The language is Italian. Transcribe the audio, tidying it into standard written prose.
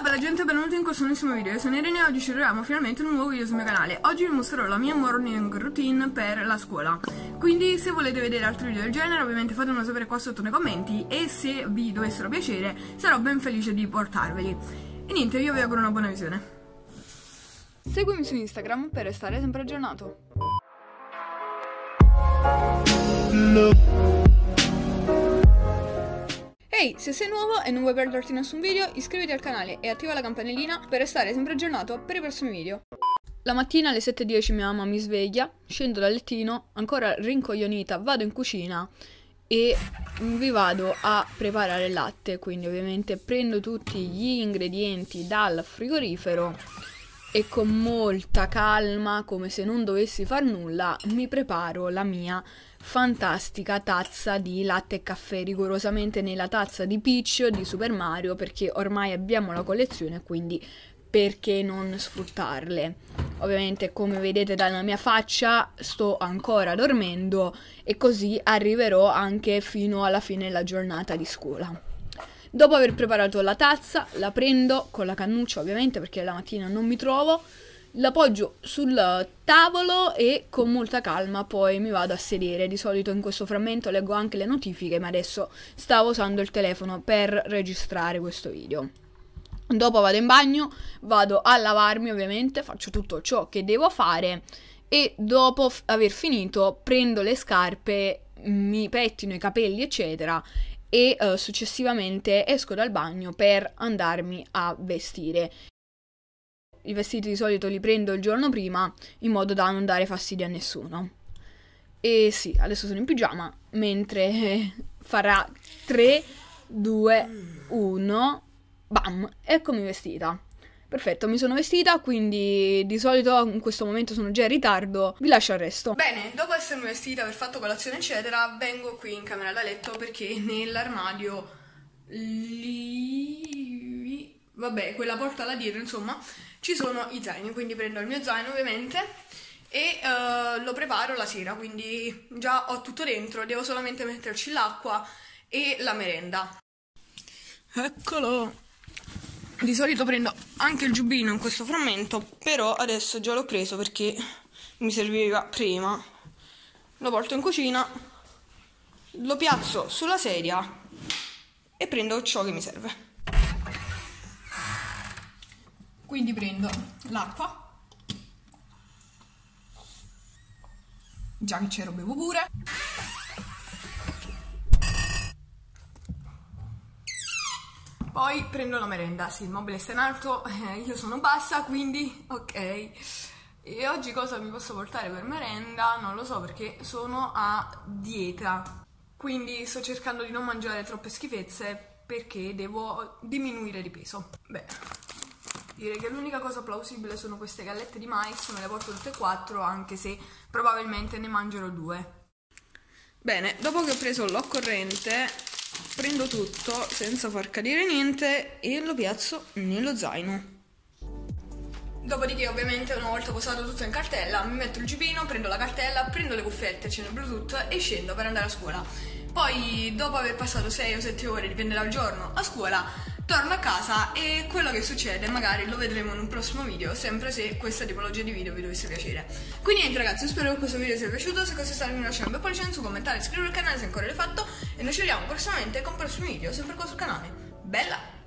bella gente, benvenuti in questo nuovissimo video. Io sono Irene e oggi ci troviamo finalmente in un nuovo video sul mio canale. Oggi vi mostrerò la mia morning routine per la scuola. Quindi se volete vedere altri video del genere ovviamente fatemelo sapere qua sotto nei commenti, e se vi dovessero piacere sarò ben felice di portarveli. E niente, io vi auguro una buona visione. Seguimi su Instagram per restare sempre aggiornato. Ehi, se sei nuovo e non vuoi perderti nessun video, iscriviti al canale e attiva la campanellina per restare sempre aggiornato per i prossimi video. La mattina alle 7:10 mia mamma mi sveglia, scendo dal lettino, ancora rincoglionita, vado in cucina e vi vado a preparare il latte. Quindi ovviamente prendo tutti gli ingredienti dal frigorifero e con molta calma, come se non dovessi far nulla, mi preparo la mia fantastica tazza di latte e caffè, rigorosamente nella tazza di Peach di Super Mario, perché ormai abbiamo la collezione, quindi perché non sfruttarle. Ovviamente, come vedete dalla mia faccia, sto ancora dormendo e così arriverò anche fino alla fine della giornata di scuola. Dopo aver preparato la tazza, la prendo con la cannuccia ovviamente, perché la mattina non mi trovo, la poggio sul tavolo e con molta calma poi mi vado a sedere. Di solito in questo frammento leggo anche le notifiche, ma adesso stavo usando il telefono per registrare questo video. Dopo vado in bagno, vado a lavarmi ovviamente, faccio tutto ciò che devo fare e dopo aver finito prendo le scarpe, mi pettino i capelli eccetera e successivamente esco dal bagno per andarmi a vestire. I vestiti di solito li prendo il giorno prima in modo da non dare fastidio a nessuno. E sì, adesso sono in pigiama, mentre farà 3, 2, 1, bam, eccomi vestita. Perfetto, mi sono vestita, quindi di solito in questo momento sono già in ritardo, vi lascio al resto. Bene, dopo essermi vestita, aver fatto colazione eccetera, vengo qui in camera da letto perché nell'armadio lì, vabbè, quella porta là dietro, insomma, ci sono i zaini, quindi prendo il mio zaino ovviamente e lo preparo la sera, quindi già ho tutto dentro, devo solamente metterci l'acqua e la merenda. Eccolo! Di solito prendo anche il giubbino in questo frammento, però adesso già l'ho preso perché mi serviva prima. Lo porto in cucina, lo piazzo sulla sedia e prendo ciò che mi serve. Quindi prendo l'acqua, già che c'ero bevo pure. Poi prendo la merenda, sì, il mobile sta in alto, io sono bassa, quindi ok. E oggi cosa mi posso portare per merenda? Non lo so perché sono a dieta, quindi sto cercando di non mangiare troppe schifezze perché devo diminuire di peso. Beh, direi che l'unica cosa plausibile sono queste gallette di mais, me le porto tutte e 4, anche se probabilmente ne mangerò 2. Bene, dopo che ho preso l'occorrente, prendo tutto senza far cadere niente e lo piazzo nello zaino. Dopodiché ovviamente una volta posato tutto in cartella mi metto il giubbino, prendo la cartella, prendo le cuffiette, accendo il Bluetooth e scendo per andare a scuola. Poi dopo aver passato 6 o 7 ore, dipende dal giorno, a scuola, torno a casa e quello che succede magari lo vedremo in un prossimo video, sempre se questa tipologia di video vi dovesse piacere. Quindi niente ragazzi, io spero che questo video vi sia piaciuto, se così è stato mi lasciate un bel pollice in su, commentare, iscrivervi al canale se ancora l'hai fatto e noi ci vediamo prossimamente con prossimi video sempre qua sul canale. Bella!